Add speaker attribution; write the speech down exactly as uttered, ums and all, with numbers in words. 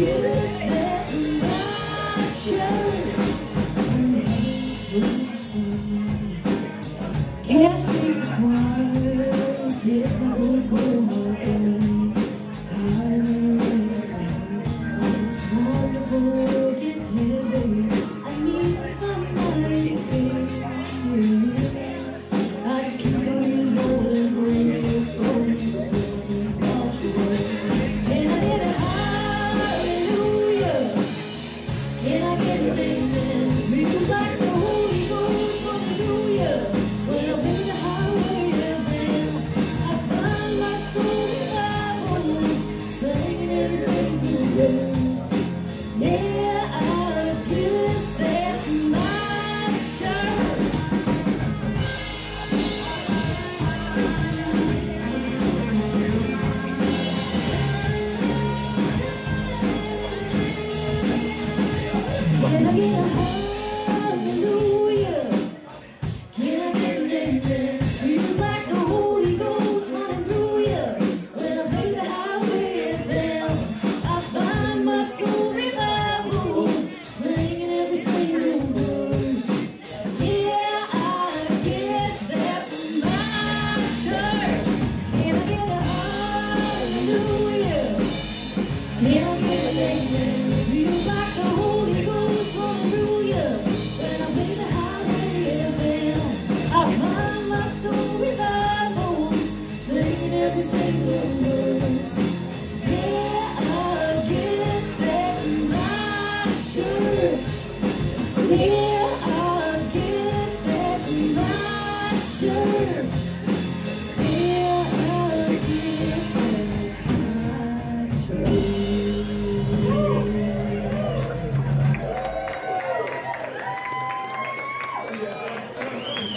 Speaker 1: guess that's my shirt. Cash is quiet, yes, my good good heart. It's wonderful, gets heavy. I need to find my escape. I just keep going rolling, rolling, slowly, but it's lost away. Can I get a hallelujah? Can I get a amen? Feels like the Holy Ghost won't do ya. When I'm in the highway again, I find my soul revival, singing every single verse. Yeah, I guess that's my shirt. Can I get a hallelujah? Can I get an amen? Feels like the Holy Ghost running through ya. When I play the highway F M, I find my soul revival, singing every single verse. Yeah, I guess that's my church. Can I get a hallelujah? Can I get an amen?